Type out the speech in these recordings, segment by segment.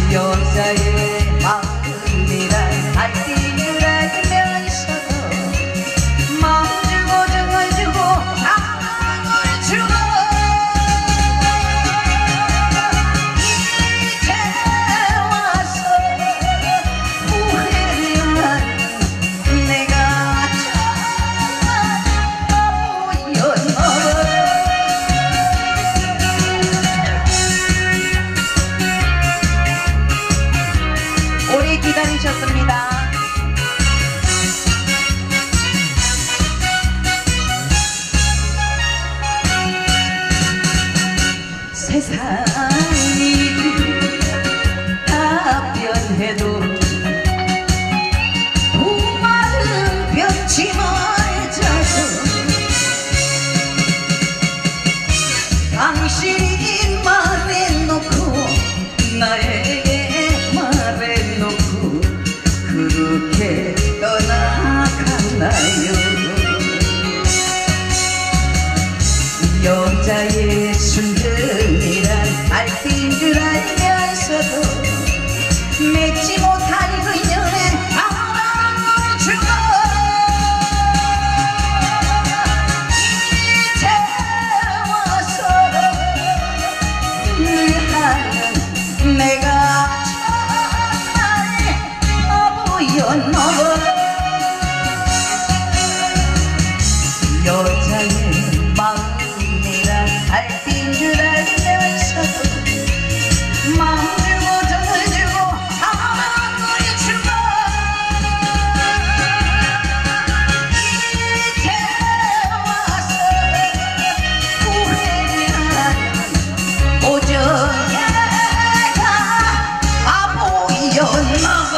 여자의 마음이란 갈등을 알면서도 마음 주고 정을 주고 사랑을 주고 이제 와서 후회한 내가 참아보였나. 오래 기다리셨습니다. 세상이 다 변해도 두 마음 변치 말자고 당신이 말해놓고 나에게 말해놓고 그렇게 떠나갔나요. 여자의 순둥이란 알핀 줄 알면서도 맺지 못할 그녀의 사랑을 주고 이제 와서 후회하는 내가 바보였나봐. 여자의 마음이란 알핀 줄 알면서도 마음 주고 정을 주고 사랑을 주고 이제 와서 후회하는 오정애가 바보였나봐.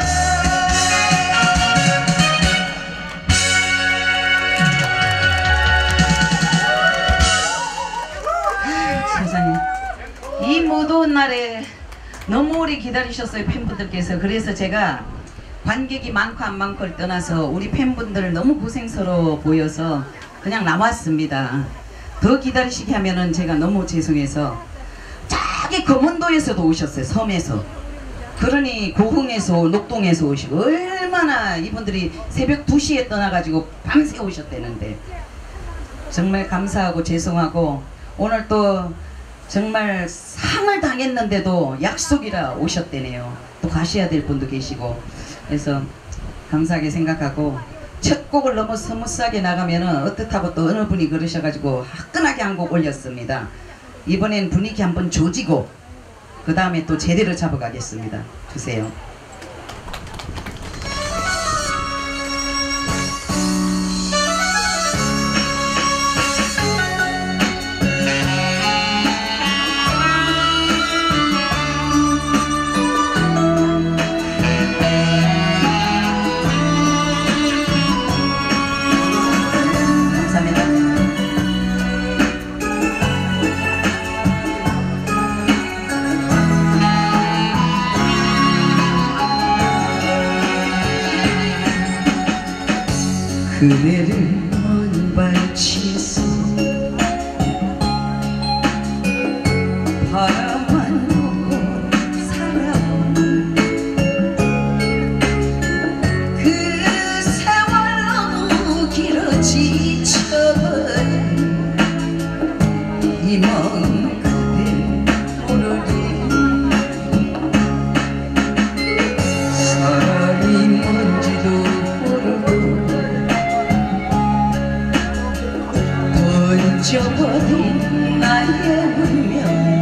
이 무더운 날에 너무 오래 기다리셨어요, 팬분들께서. 그래서 제가 관객이 많고 안 많고를 떠나서 우리 팬분들 너무 고생스러워 보여서 그냥 나왔습니다. 더 기다리시게 하면은 제가 너무 죄송해서 저기 검은도에서도 오셨어요, 섬에서. 그러니 고흥에서 녹동에서 오시고 얼마나 이분들이 새벽 2시에 떠나가지고 밤새 오셨다는데 정말 감사하고 죄송하고 오늘 또 정말 상을 당했는데도 약속이라 오셨대네요. 또 가셔야 될 분도 계시고 그래서 감사하게 생각하고 첫 곡을 너무 스무스하게 나가면은 어떻다고 또 어느 분이 그러셔가지고 화끈하게 한 곡 올렸습니다. 이번엔 분위기 한번 조지고 그 다음에 또 제대로 잡아가겠습니다. 주세요. 그대를 먼 발치에서 바라만 보고 살아온 그 세월 너무 길어 지쳐버린 이 마음 그대 모르리 사랑이 뭔지도 모르고 잊어버린 나의 운명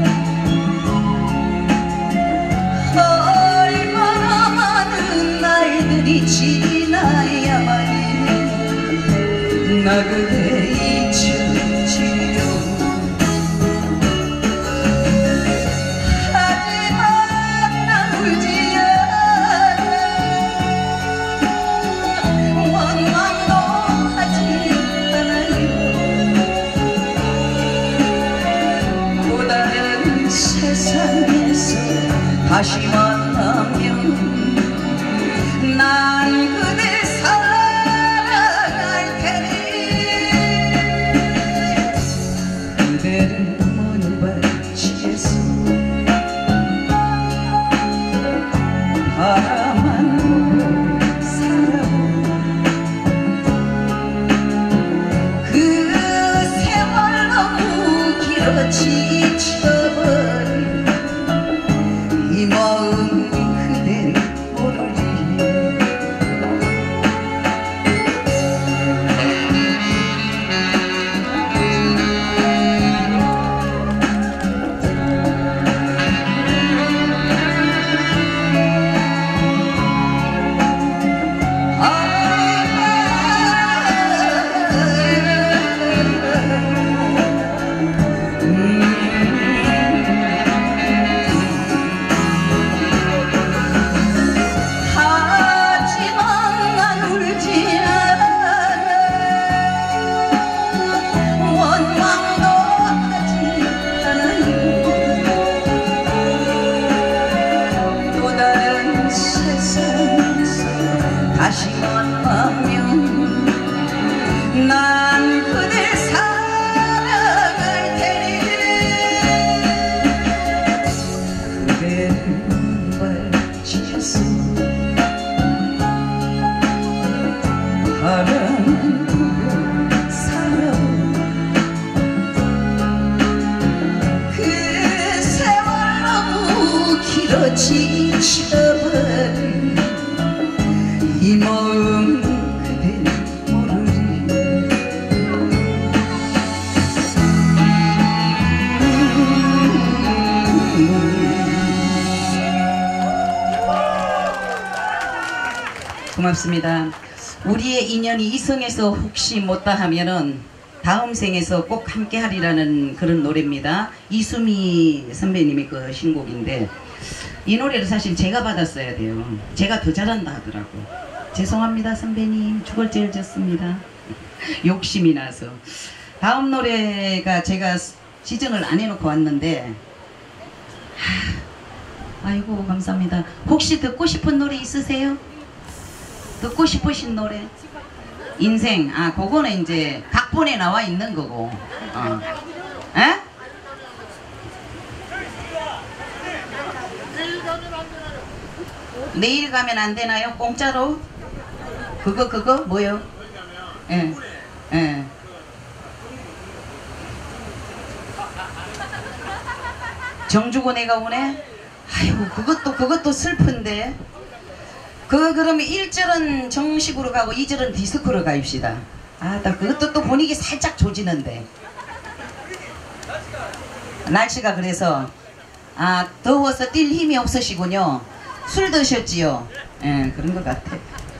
얼마나 많은 날들이 지나야만이 나 그대 잊혀지려 하지만 난 울지 않아 원망도 하지 않아요. 세상에서 다시 만나면 난 그댈 사랑할 테니 그대를 먼 발치에서 다시 만나면 난 그댈 사랑할 테니 그대는 발치셨어 바람 두고 살아 그 세월 너무 길어지셔버린 이 마음 그대 모르리 고맙습니다. 우리의 인연이 이성에서 혹시 못다 하면은 다음 생에서 꼭 함께 하리라는 그런 노래입니다. 이수미 선배님의 그 신곡인데 이 노래를 사실 제가 받았어야 돼요. 제가 더 잘한다 하더라고. 죄송합니다 선배님, 죽을 죄를 졌습니다. 욕심이 나서. 다음 노래가 제가 지정을 안 해놓고 왔는데 아이고 감사합니다. 혹시 듣고 싶은 노래 있으세요? 듣고 싶으신 노래? 인생. 아 그거는 이제 각본에 나와 있는 거고. 에? 내일 가면 안 되나요? 공짜로? 그거 뭐요? 예. 예. 정주고 내가 오네? 아이고 그것도 슬픈데. 그러면 1절은 정식으로 가고 2절은 디스코로 가입시다. 아, 나 그것도 또 분위기 살짝 조지는데. 날씨가 그래서 더워서 뛸 힘이 없으시군요. 술 드셨지요? 예, 그런 것 같아.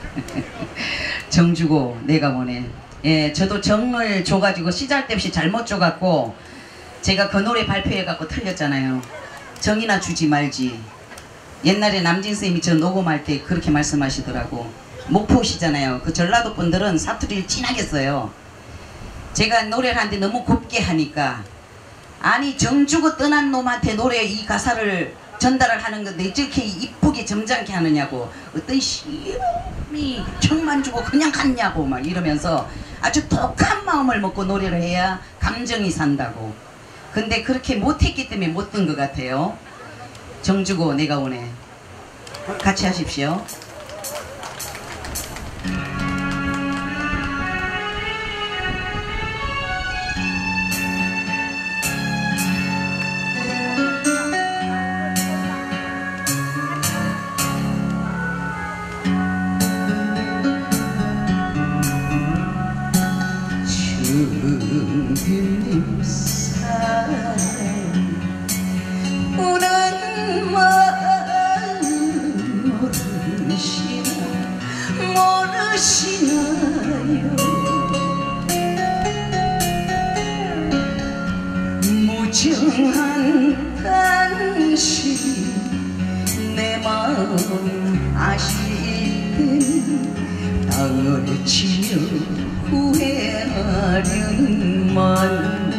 정주고 내가 뭐네. 예, 저도 정을 줘가지고 시잘데없이 잘못 줘갖고 제가 그 노래 발표해갖고 틀렸잖아요. 정이나 주지 말지. 옛날에 남진 선생님이 저 녹음할 때 그렇게 말씀하시더라고. 목포시잖아요. 그 전라도 분들은 사투리를 진하게 써요. 제가 노래를 하는데 너무 곱게 하니까 아니 정주고 떠난 놈한테 노래 이 가사를 전달을 하는 건데 이렇게 이쁘게 점잖게 하느냐고. 어떤 시험이 정만 주고 그냥 갔냐고 막 이러면서 아주 독한 마음을 먹고 노래를 해야 감정이 산다고. 근데 그렇게 못했기 때문에 못 든 것 같아요. 정주고 내가 오네. 같이 하십시오. 주님 사랑 우는 마음 모르시나요? 무정한 당신 내 마음 아실 땐 땅을 치며 후회하련만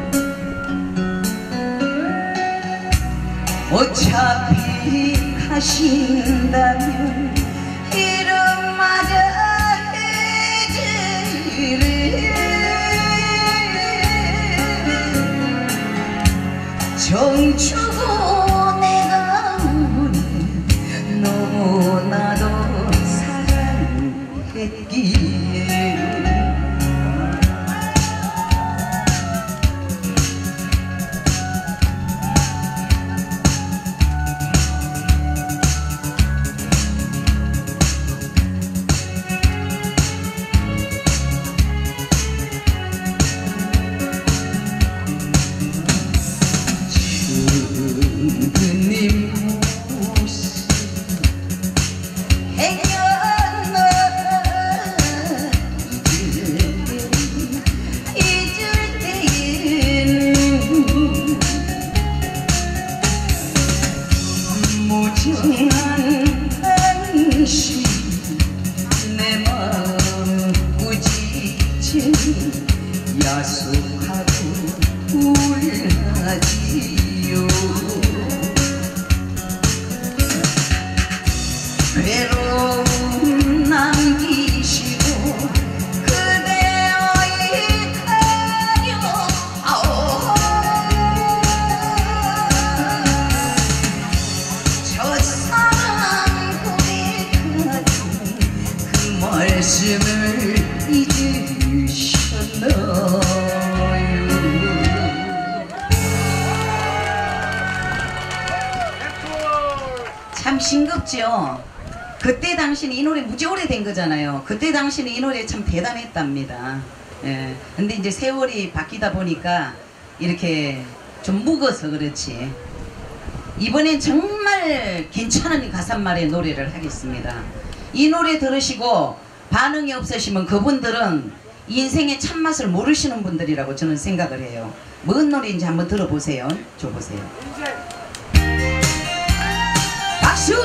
어차피 가신다면 이름마저 해주래. 정주고 내가 오늘 너무나도 사랑했기에 야속하고 울하지요. 외로운 남 언제를 잊으셨나요? 참 싱겁죠. 그때 당시는 이 노래 무지 오래된 거잖아요. 그때 당시는 이 노래 참 대단했답니다. 예. 근데 이제 세월이 바뀌다 보니까 이렇게 좀 묵어서 그렇지. 이번엔 정말 괜찮은 가사말의 노래를 하겠습니다. 이 노래 들으시고 반응이 없으시면 그분들은 인생의 참맛을 모르시는 분들이라고 저는 생각을 해요. 뭔 노래인지 한번 들어보세요. 줘보세요. 박수!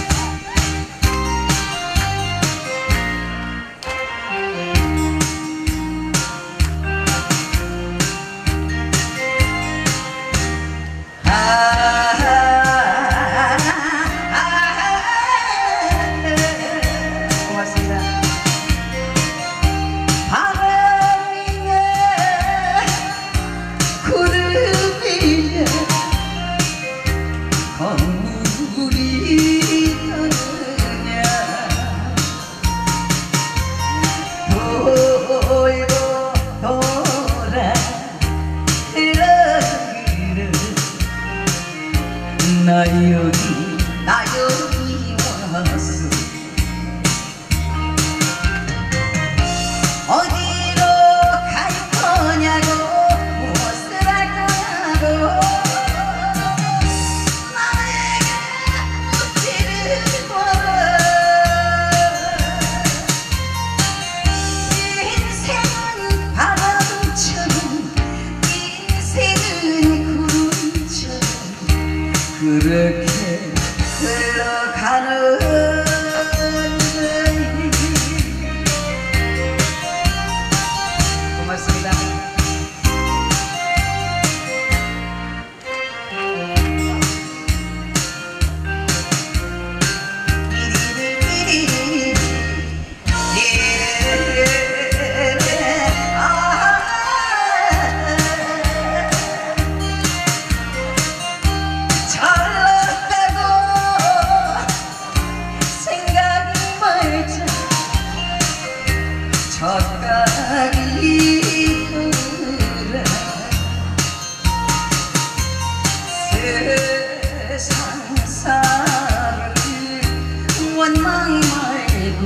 나 여기 왔어. 어디로 갈 거냐고 무엇을 할 거냐고 나에게 묻지를 마라. 인생은 바람처럼 인생은 구름처럼 그렇게 흘러가는 고맙습니다. 젓가락이 흐르라. 세상 살을 원망 말고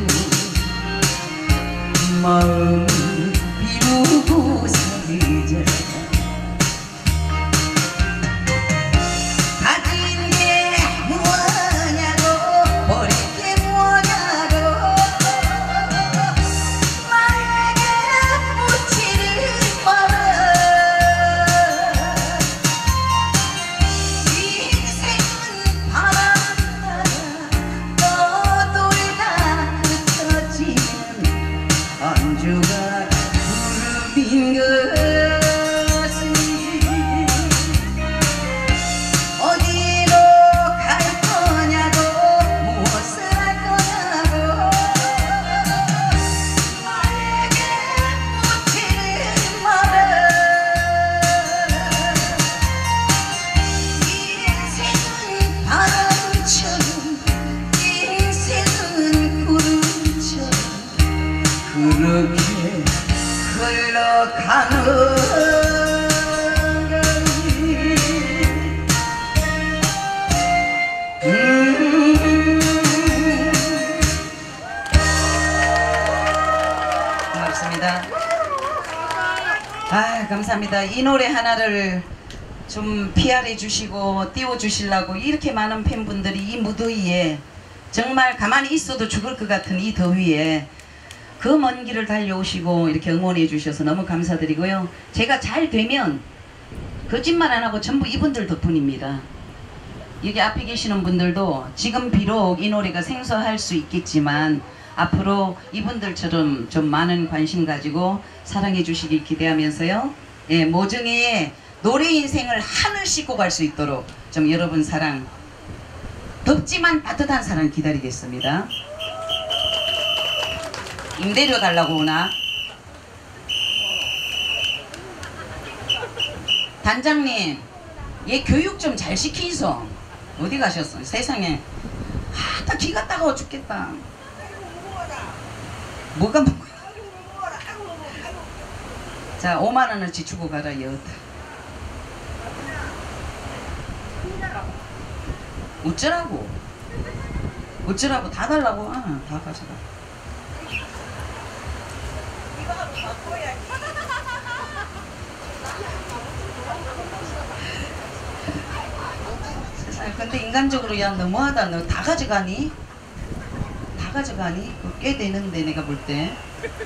마음 비우고 살자. 가진 게 뭐냐고 버릴 게 뭐냐고 안주가 구름인 것이 어디로 갈 거냐고 무엇을 할 거냐고 나에게 묻지를 마라. 인생은 바람처럼 인생은 구름처럼 그렇게 흘러가는 고맙습니다. 감사합니다. 이 노래 하나를 좀 PR해 주시고 띄워 주시려고 이렇게 많은 팬분들이 이 무더위에 정말 가만히 있어도 죽을 것 같은 이 더위에 그 먼 길을 달려오시고 이렇게 응원해 주셔서 너무 감사드리고요. 제가 잘 되면 거짓말 안 하고 전부 이분들 덕분입니다. 여기 앞에 계시는 분들도 지금 비록 이 노래가 생소할 수 있겠지만 앞으로 이분들처럼 좀 많은 관심 가지고 사랑해 주시길 기대하면서요. 예, 모정의 노래 인생을 하늘 싣고 갈 수 있도록 좀 여러분 사랑, 덥지만 따뜻한 사랑 기다리겠습니다. 임대료 달라고 오나? 단장님, 얘 교육 좀 잘 시키소. 어디 가셨어? 세상에. 다 기가 따가워 죽겠다. 뭐가 뭐. 자 5만원어치 주고 가라 여타. 어쩌라고? 어쩌라고? 다 달라고? 아, 다 가져가. 세상에, 근데 인간적으로 야 너무하다. 너 다 가져가니? 다 가져가니? 꽤 되는데 내가 볼 때.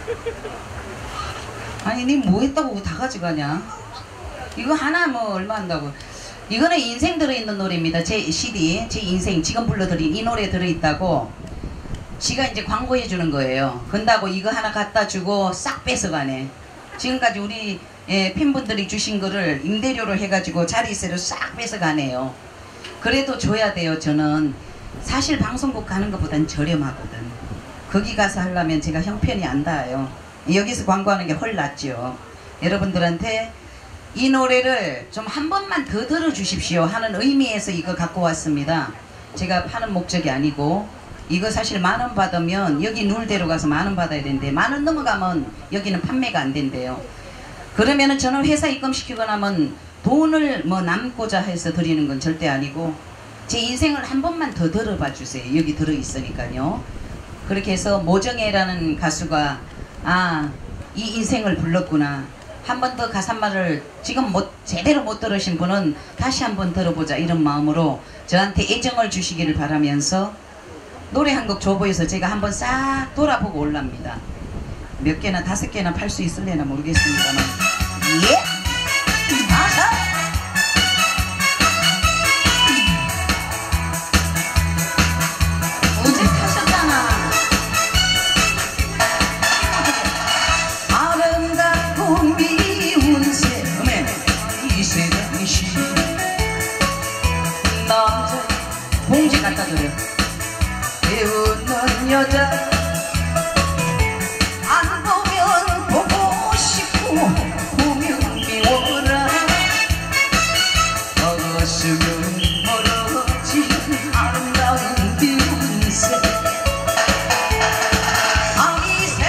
아니 니 뭐 했다고 다 가져가냐? 이거 하나 뭐 얼마 한다고. 이거는 인생 들어있는 노래입니다. 제 CD, 제 인생 지금 불러드린 이 노래 들어있다고 지가 이제 광고해 주는 거예요. 근다고 이거 하나 갖다 주고 싹 뺏어가네. 지금까지 우리 팬분들이 주신 거를 임대료로 해가지고 자리세로 싹 뺏어가네요. 그래도 줘야 돼요. 저는 사실 방송국 가는 것보단 저렴하거든. 거기 가서 하려면 제가 형편이 안 닿아요. 여기서 광고하는 게 훨 낫죠. 여러분들한테 이 노래를 좀 한 번만 더 들어주십시오 하는 의미에서 이거 갖고 왔습니다. 제가 파는 목적이 아니고 이거 사실 10,000원 받으면 여기 눌대로 가서 10,000원 받아야 되는데 10,000원 넘어가면 여기는 판매가 안 된대요. 그러면은 저는 회사 입금시키고 나면 돈을 뭐 남고자 해서 드리는 건 절대 아니고 제 인생을 한 번만 더 들어봐 주세요. 여기 들어있으니까요. 그렇게 해서 모정애라는 가수가 아, 이 인생을 불렀구나. 한 번 더 가사말을 지금 제대로 못 들으신 분은 다시 한번 들어보자 이런 마음으로 저한테 애정을 주시기를 바라면서 노래 한 곡 줘보여서 제가 한번 싹 돌아보고 올랍니다. 몇 개나 5개나 팔 수 있을래나 모르겠습니다만 예! 아사! 어제 타셨잖아. 아름답고 미운 셈에 이 세상이시 남자 봉지 갖다 드려. 배우는 여자 안 보면 보고 싶고 보면 미워라. 먹었으면 멀어진 아름다운 비운새 아미새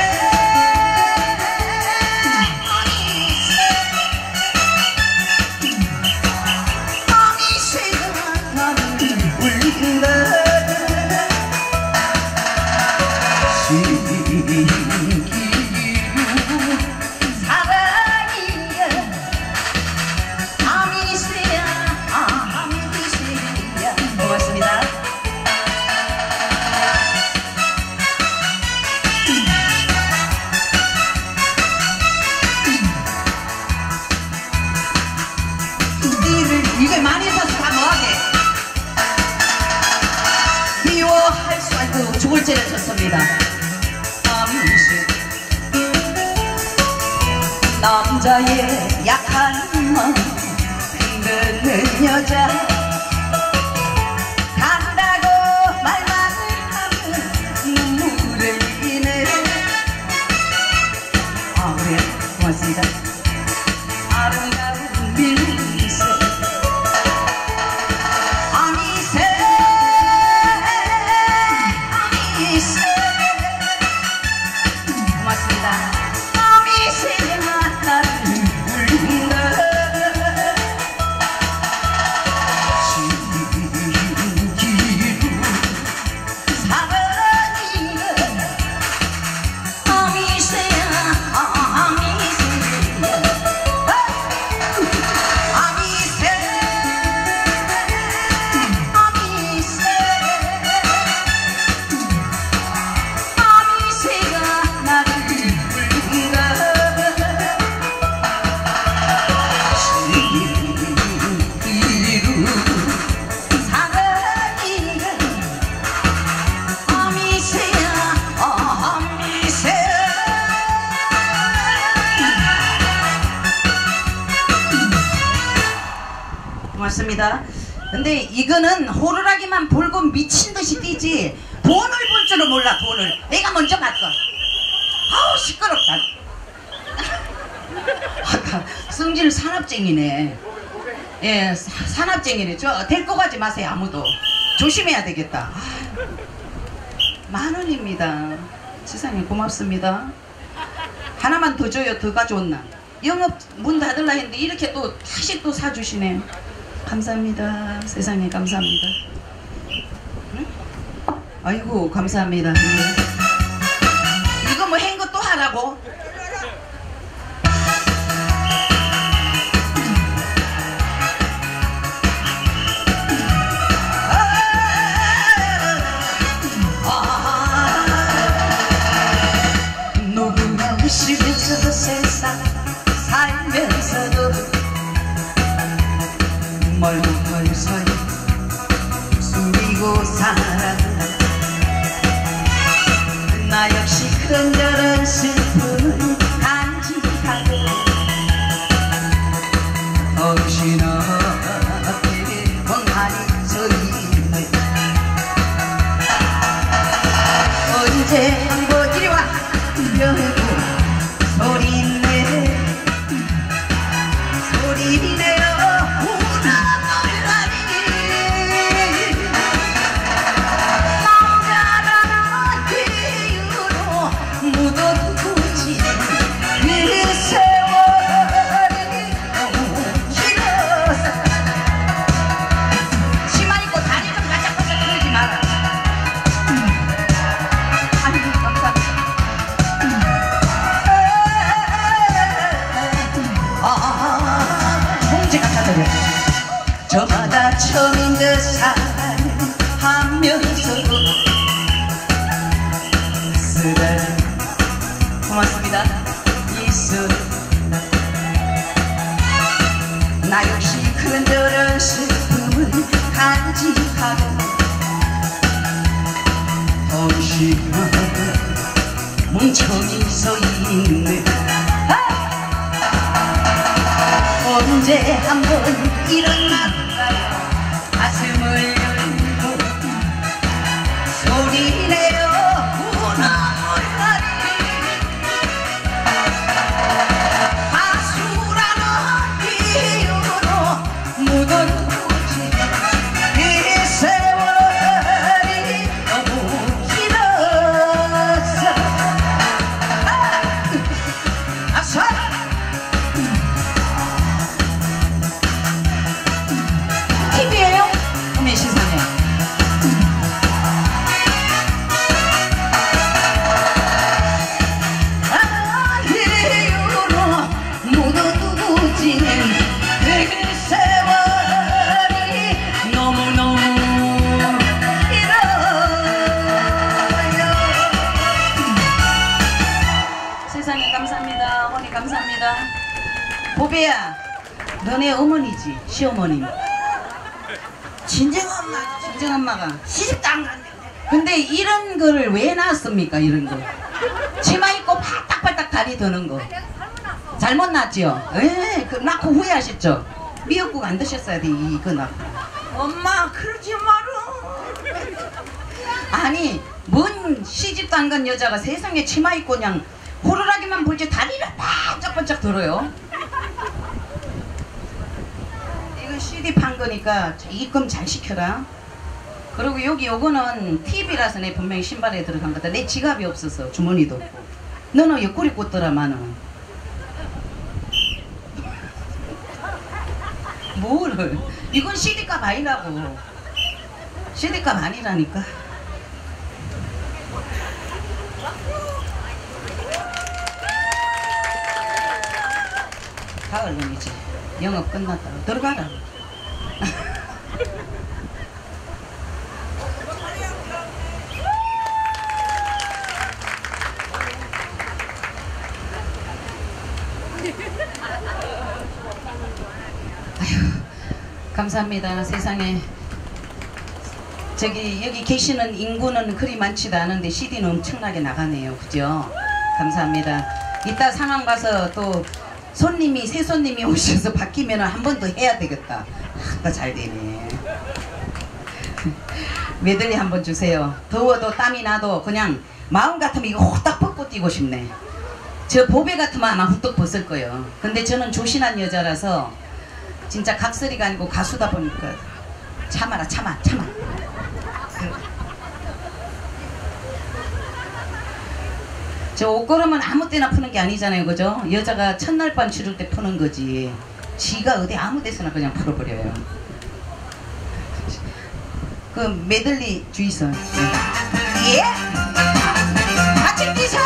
아미새가 나를 울린다. 이게 많이 사서 다 뭐하게 미워할 수 없고 죽을 죄를 졌습니다. 남자의 약한 마음 흔드는 여자 간다고 말만 하면 눈물을 흘리네. 아 그래 고맙습니다. 아름다운 미세 아미새 아미새 고맙습니다. 아미새가 나를 부른다. 신기루 사랑이가 아미새야 아미새야 아미새 아미새 아미새가 나를 부른다. 신기루 사랑이가 아미새야 아미새야. 고맙습니다. 근데 이거는 호루라기만 불고 미친듯이 뛰지 돈을 벌 줄은 몰라. 돈을 내가 먼저 갔어. 아우 시끄럽다. 아까 성질 산업쟁이네. 예, 산업쟁이네. 저 데리고 가지 마세요. 아무도 조심해야 되겠다. 10,000원입니다. 세상에 고맙습니다. 하나만 더 줘요. 더 가져온나. 영업 문 닫으려 했는데 이렇게 또 다시 또 사주시네요. 감사합니다. 세상에 감사합니다. 응? 아이고 감사합니다. 이거 뭐 한 거 또 하라고? 집에서도 세상 살면서도 멀멀서리 숨기고 살아 나 역시 그런저런 슬픔을 간직하고 정신없게 멍하니 서있네 언제 한번 이리 와 여고 소리내 소리내요 우나물라니 남자라는 이유로 묻어두지 그 세월이 너무 길어서 치마 입고 다리 좀 바짝바짝 들지 마라. 아이고 감사합니다. 저마다 처음인 듯 사랑하면서도 쓰다 고맙습니다. 있어 나 역시 그런저런 슬픔을 간직하고 정신은 뭉쳐이 서있네 언제 한번 일어날까요 가슴을 열고 소리내요 우나물라니 가수라는 이유로 묻어두지 이 세월이 너무 길어서 아싸 TV예요? 어메 세상에. 이유로 묻어두지 그 세월이 너무너무 길어요. 세상에 감사합니다. 어머니 감사합니다. 보배야 너네 어머니지 시어머니. 친정엄마가 시집도 안 갔네. 근데 이런 거를 왜 낳았습니까? 이런 거 치마 입고 팔딱팔딱 다리 드는 거 잘못 낳았지요? 그 낳고 후회하셨죠? 미역국 안 드셨어야 돼 이거 낳고. 엄마 그러지 마라. 아니 뭔 시집도 안 간 여자가 세상에 치마 입고 그냥 호루라기만 볼지 다리를 바짝바짝 들어요. 이거 CD 판 거니까 입금 잘 시켜라. 그리고 여기 요거는 TV라서 내 분명히 신발에 들어간 거다. 내 지갑이 없어서 주머니도 없고. 너는 옆구리 꽂더라마는. 뭐를? 이건 CD값 아니라고. CD값 아니라니까. 다 얼른이지. 영업 끝났다. 들어가라. 아휴, 감사합니다. 세상에 저기 여기 계시는 인구는 그리 많지도 않은데 CD는 엄청나게 나가네요. 그죠? 감사합니다. 이따 상황 봐서 또 손님이 새 손님이 오셔서 바뀌면 한 번 더 해야 되겠다. 아따 잘 되네. 메들리 한번 주세요. 더워도 땀이 나도 그냥 마음 같으면 이거 후딱 벗고 뛰고 싶네. 저 보배 같으면 아마 후딱 벗을 거예요. 근데 저는 조신한 여자라서 진짜 각설이가 아니고 가수다 보니까 참아라 참아. 저 옷걸음은 아무 때나 푸는 게 아니잖아요, 그죠? 여자가 첫날 밤 치를 때 푸는 거지. 지가 어디 아무 데서나 그냥 풀어버려요. 그 메들리 주의서. 예? 같이 뛰셔!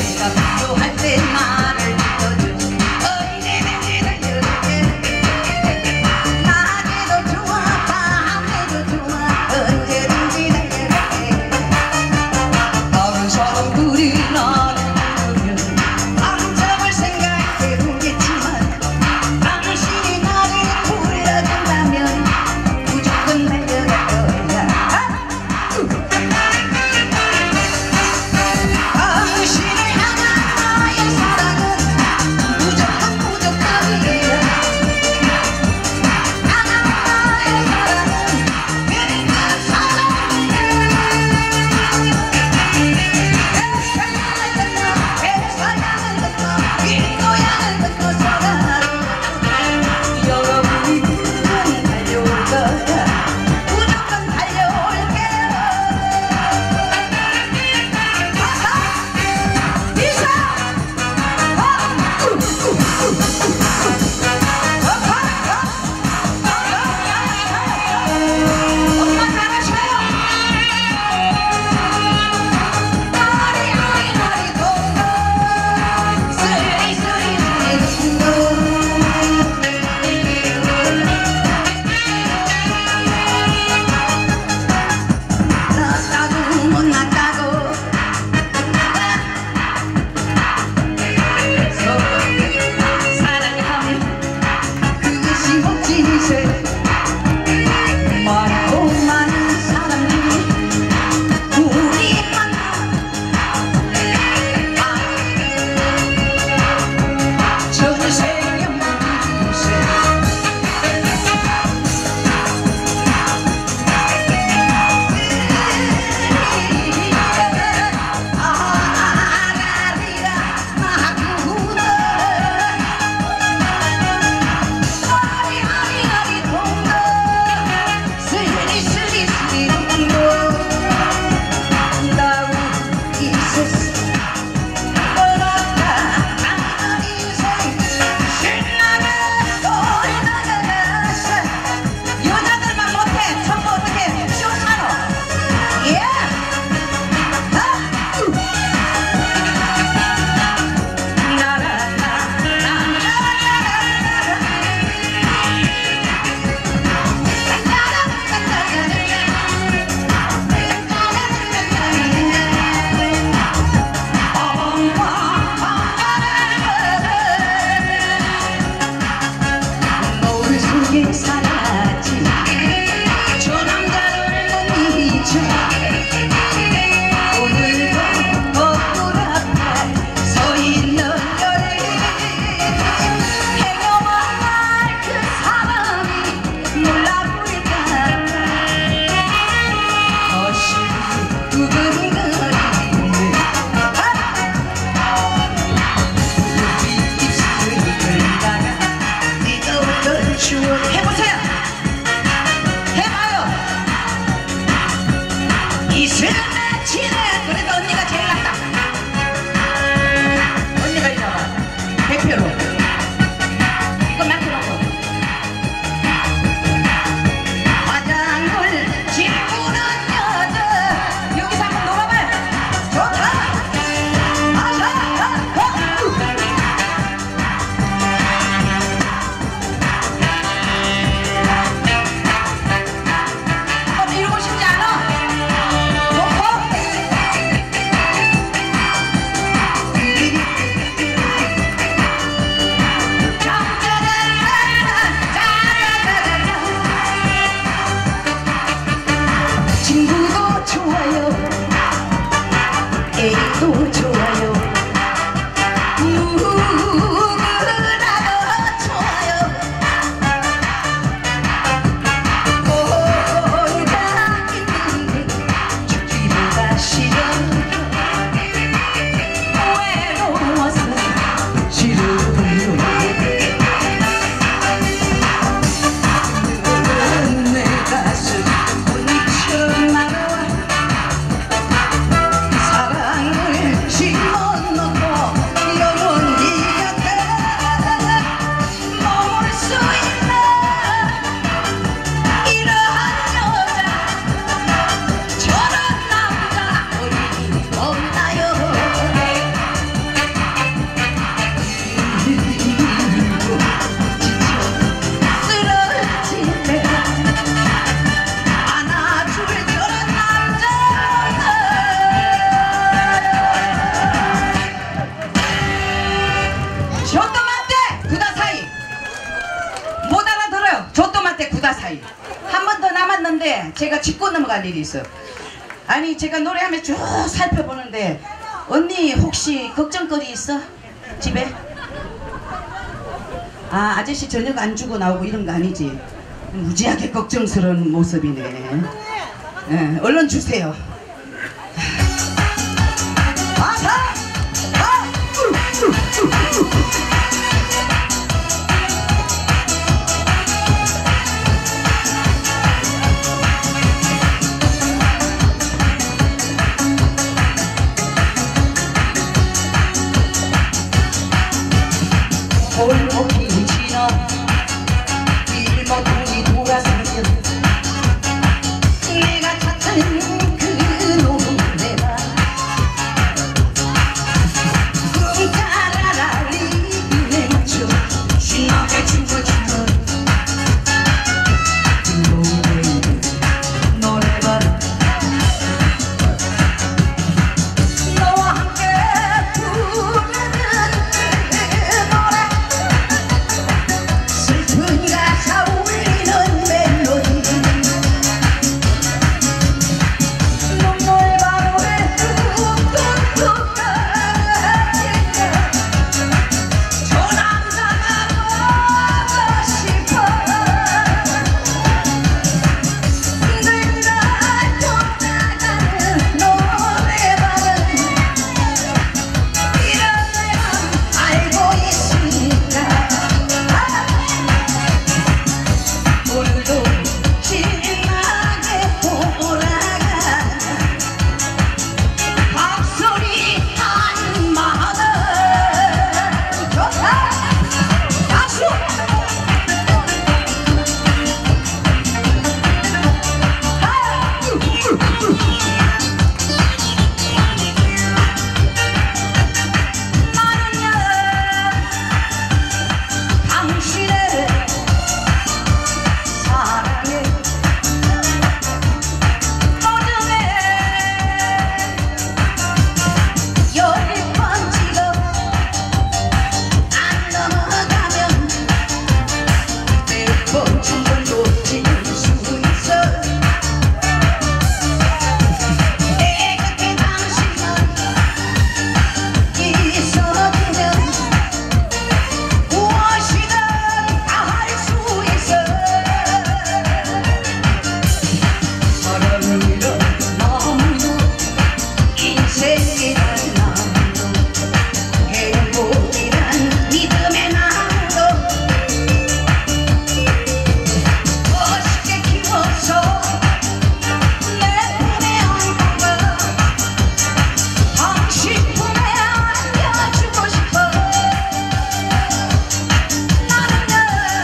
나를 믿어줘. 사이. 한 번 더 남았는데 제가 짚고 넘어갈 일이 있어요. 아니 제가 노래하면 쭉 살펴보는데 언니 혹시 걱정거리 있어? 집에? 아 아저씨 저녁 안 주고 나오고 이런 거 아니지? 무지하게 걱정스러운 모습이네. 예, 얼른 주세요. 골목이 지나 길모퉁이 돌아서면 내가 찾는 그 노래가 꿈따라라리 맞춰 신나게 춤을 추는 그 노래가 너와 함께 부르는 그 노래 슬픈 가사 울리는 멜로디 눈물 바로에 뚝뚝뚝 떨어지며 저 남자가 보고 싶어 내가 떠나가는 노래방은 이런 내맘 알고 있으니까 오늘도 신나게 돌아가 박소리 한 마음 좋다 박수 나는요 당신의 사랑에 어둠에 열 번 찍어 안 넘어가면 몇 번 충분도 찍을 수 있어 내 곁에 당신만 있어주면 무엇이든 다 할 수 있어 사랑이란 나무도 인생이란 나무도 행복이란 믿음의 나무도 멋있게 키워서 내 품에 안고가 당신 품에 안겨주고 싶어 나는요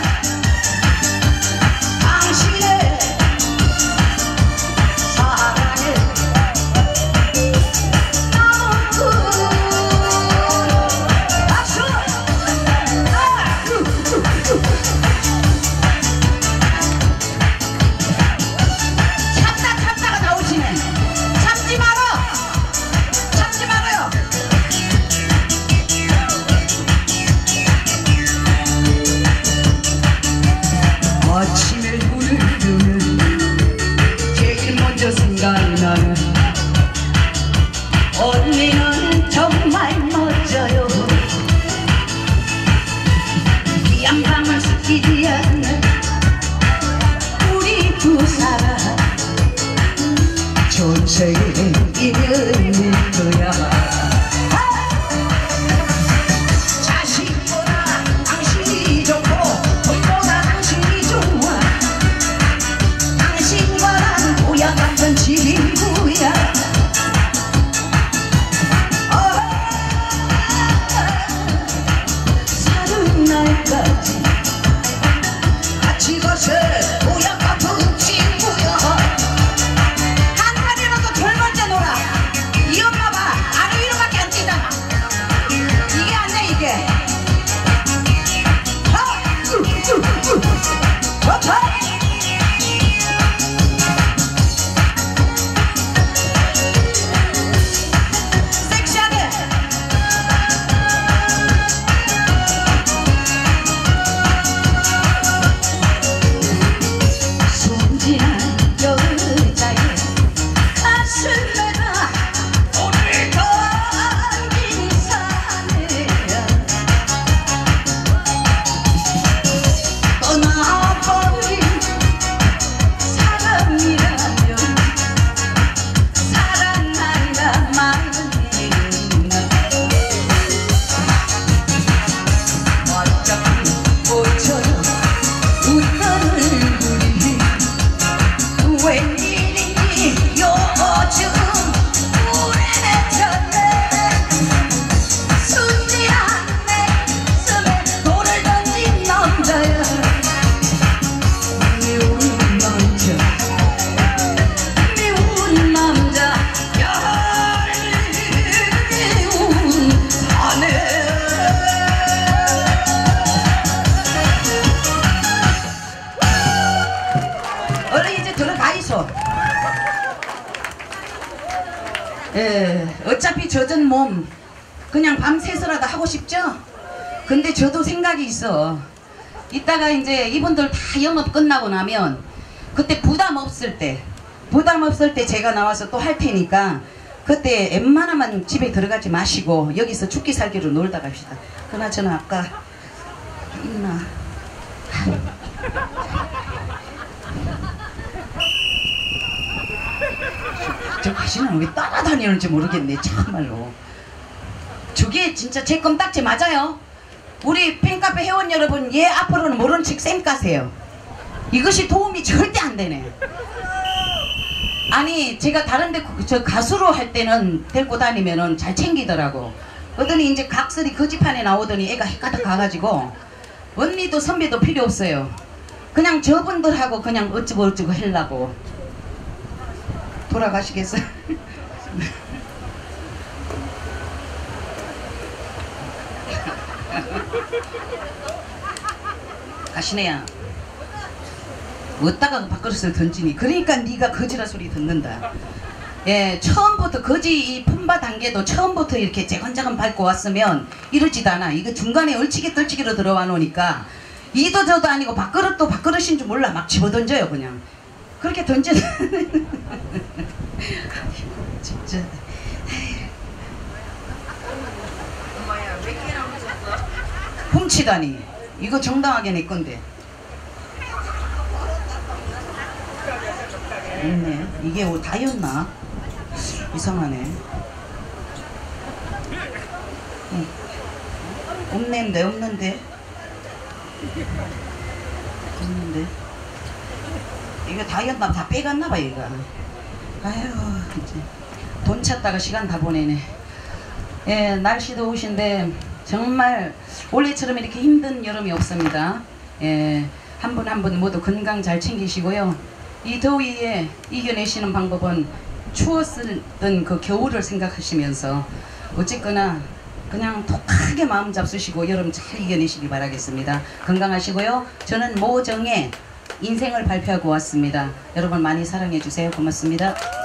당신의 사랑에 너무 박수 참다가 나오시네 참지 말아요 아침에 눈을 뜨면 제일 먼저 생각이 나는 언니는 정말 멋져요 귀한 밤을 스치지 않는 우리 두 사람 전생에 인연일 거야 자식보다 당신이 좋고 돈보다 당신이 좋아 당신과 난 보약 같은 친구야 사는 날까지 같이 가세 보약 같은 친구야 한 달이라도 덜 벌자 놀아 박수. 예, 어차피 젖은 몸 그냥 밤새서라도 하고 싶죠? 근데 저도 생각이 있어. 이따가 이제 이분들 다 영업 끝나고 나면 그때 부담 없을 때 제가 나와서 또 할 테니까 그때 웬만하면 집에 들어가지 마시고 여기서 죽기 살기로 놀다 갑시다. 그나저나 아까 있나? 저 가시는 왜 따라다니는지 모르겠네 참말로. 저게 진짜 제 껌딱지 맞아요? 우리 팬카페 회원 여러분, 얘 앞으로는 모르는 척 쌩까세요. 이것이 도움이 절대 안 되네. 아니 제가 다른데 저 가수로 할 때는 데리고 다니면은 잘 챙기더라고. 그러더니 이제 각설이 거지판에 나오더니 애가 헷가닥 가가지고 언니도 선배도 필요 없어요. 그냥 저분들하고 그냥 어쩌고 하려고. 돌아가시겠어요? 가시네야. 어디다가 밥그릇을 던지니. 그러니까 네가 거지라 소리 듣는다. 예, 처음부터 거지 이 품바 단계도 처음부터 이렇게 재건작은 밟고 왔으면 이러지도 않아. 이거 중간에 얼치기 떨치기로 들어와 놓으니까 이도 저도 아니고 밥그릇도 밥그릇인 줄 몰라. 막 집어던져요 그냥. 그렇게 던져. 진짜. 엄마야 몇 개나 훔쳤어? 훔치다니. 이거 정당하게 내 건데. 있네. 이게 다였나? 이상하네. 응. 없는데. 이거 다였나? 다 빼갔나봐 얘가. 아유 이제 돈 찾다가 시간 다 보내네. 예, 날씨 더우신데 정말 올해처럼 이렇게 힘든 여름이 없습니다. 예, 한 분 한 분 모두 건강 잘 챙기시고요. 이 더위에 이겨내시는 방법은 추웠던 그 겨울을 생각하시면서 어쨌거나 그냥 독하게 마음 잡수시고 여름 잘 이겨내시기 바라겠습니다. 건강하시고요. 저는 모정의 인생을 발표하고 왔습니다. 여러분 많이 사랑해 주세요. 고맙습니다.